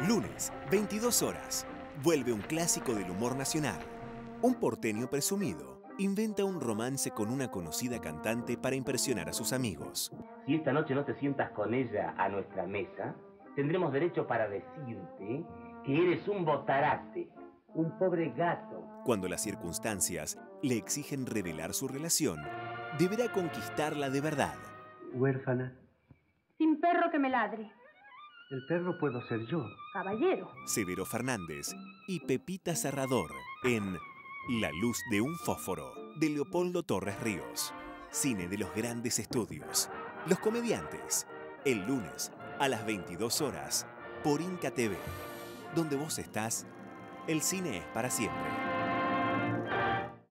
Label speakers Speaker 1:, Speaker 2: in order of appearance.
Speaker 1: Lunes, 22 horas. Vuelve un clásico del humor nacional. Un porteño presumido inventa un romance con una conocida cantante para impresionar a sus amigos.
Speaker 2: Si esta noche no te sientas con ella a nuestra mesa, tendremos derecho para decirte que eres un botarate, un pobre gato.
Speaker 1: Cuando las circunstancias le exigen revelar su relación, deberá conquistarla de verdad.
Speaker 3: Huérfana.
Speaker 4: Sin perro que me ladre.
Speaker 3: El perro puedo ser yo.
Speaker 4: Caballero.
Speaker 1: Severo Fernández y Pepita Serrador en La luz de un fósforo, de Leopoldo Torres Ríos. Cine de los grandes estudios. Los comediantes. El lunes a las 22 horas por Inca TV. Donde vos estás, el cine es para siempre.